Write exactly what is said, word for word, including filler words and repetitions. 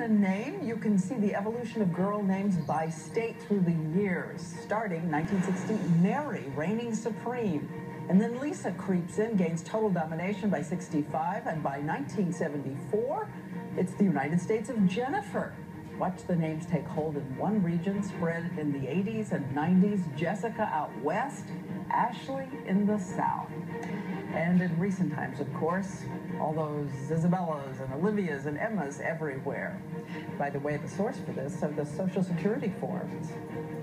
a name, you can see the evolution of girl names by state through the years. Starting nineteen sixty, Mary reigning supreme. And then Lisa creeps in, gains total domination by sixty-five, and by nineteen seventy-four, it's the United States of Jennifer. Watch the names take hold in one region, spread in the eighties and nineties, Jessica out west, Ashley in the south. And in recent times, of course, all those Isabellas and Olivias and Emmas everywhere. By the way, the source for this are the Social Security forms.